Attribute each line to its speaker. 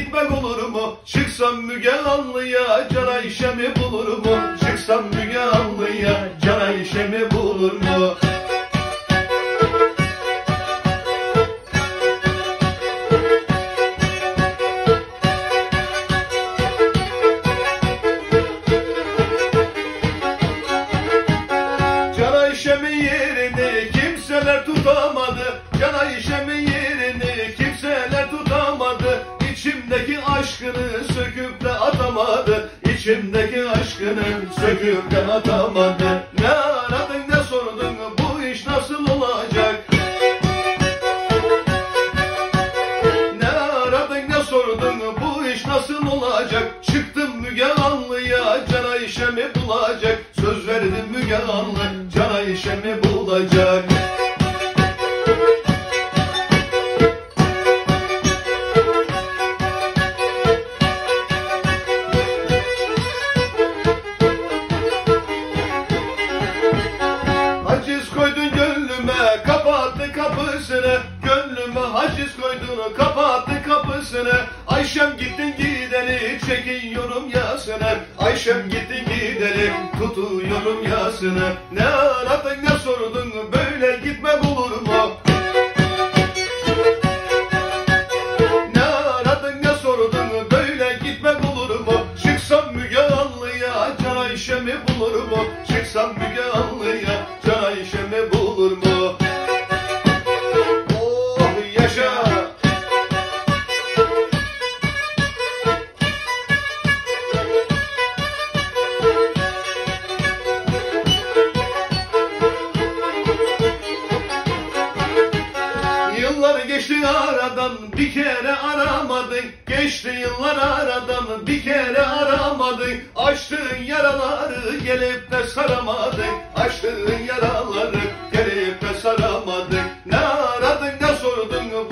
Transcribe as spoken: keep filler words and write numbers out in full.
Speaker 1: gitmek olur mu? Çıksam Müge Anlı'ya Can Ayşe'mi bulur mu? Çıksam Müge Anlı'ya Can Ayşe'mi bulur mu? Can Ayşe'min yerini kimseler tutamadı. Can Ayşe'min yerini kimseler tutamadı. İçimdeki aşkını söküp de atamadı. İçimdeki aşkını söküp de atamadı. Ne aradın ne sordun, bu iş nasıl olacak? Ne aradın ne sordun, bu iş nasıl olacak? Çıktım Müge Anlı'ya Can Ayşe'mi bulacak. Söz verdim Müge Anlı Can Ayşe'mi bulacak. Haciz koydun gönlüme, kapattı kapısını. Gönlüme haciz koydun, kapattı kapısını. Ayşem gittin gideli, çekiyorum yasını. Ayşem gittin gideli, tutuyorum yasını. Ne aradın ne sordun, böyle gitmek olur mu? Ne aradın ne sordun, böyle gitmek olur mu? Çıksam Müge Anlı'ya Can Ayşe'mi bulur mu? Çıksam Müge Anlı'ya Can Ayşe'mi bulur mu? Oh yaşa! Yıllar geçti aradan bir kere aramadın. Geçti yıllar aradan bir kere aramadın. Açtığın yaraları gelip de saramadın. Açtığın yaraları gelip de saramadın. Ne aradın ne sordun,